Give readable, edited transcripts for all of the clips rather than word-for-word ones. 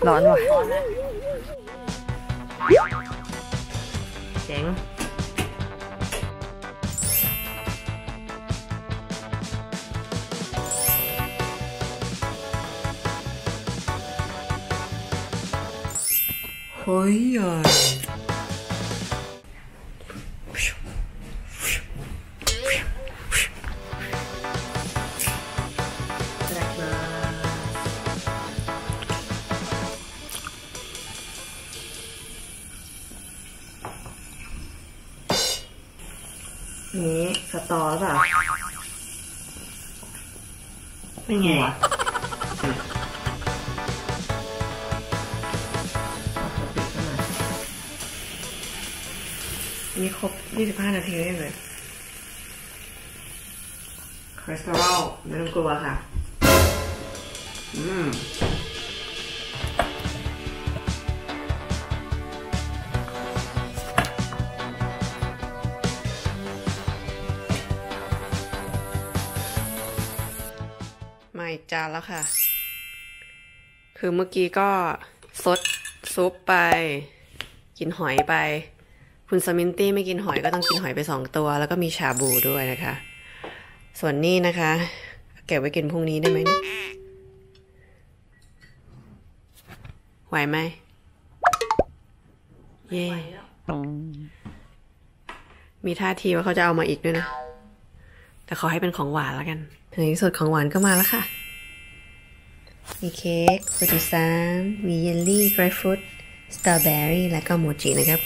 ร้อนว่ะเจ๋งเฮ้ยใหญ่นี้สตอป่ะไม่ไงนี่ครบ25 นาทีได้เลยคอเลสเตอรอลไม่ต้องกลัวค่ะมาอีกจานแล้วค่ะคือเมื่อกี้ก็ซดซุปไปกินหอยไปคุณสมินตี้ไม่กินหอยก็ต้องกินหอยไป2 ตัวแล้วก็มีชาบูด้วยนะคะส่วนนี้นะคะเก็บไว้กินพรุ่งนี้ได้ไหมไหวไหมเย่มีท่าทีว่าเขาจะเอามาอีกด้วยนะแต่ขอให้เป็นของหวานแล้วกันในที่สุดของหวานก็มาแล้วค่ะมีเค้กฟูจิซังมีเยลลี่ไกรฟรุตสตรอเบอรี่และก็โมจินะครับ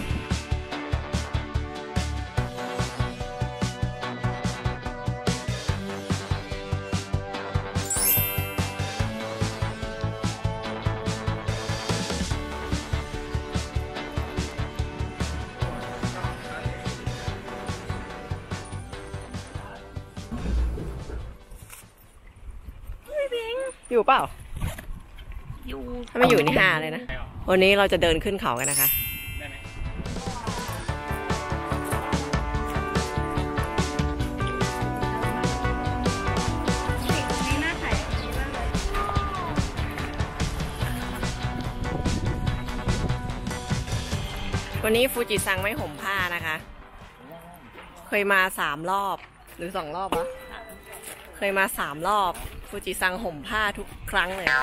อยู่เปล่าอยู่ถ้าไม่อยู่นี่ฮาเลยนะวันนี้เราจะเดินขึ้นเขากันนะคะได้ไหมวันนี้ฟูจิซังไม่ห่มผ้านะคะเคยมา3 รอบหรือ2 รอบวะเคยมา3 รอบฟูจิซังห่มผ้าทุกครั้งเลย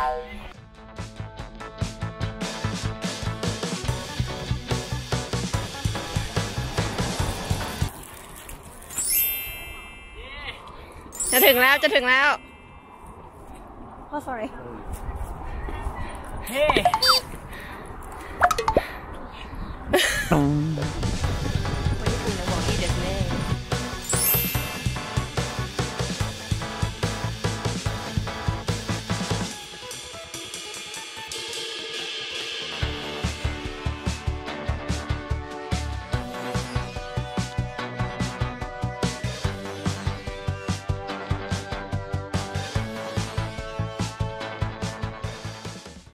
จะถึงแล้ว oh sorry เฮ้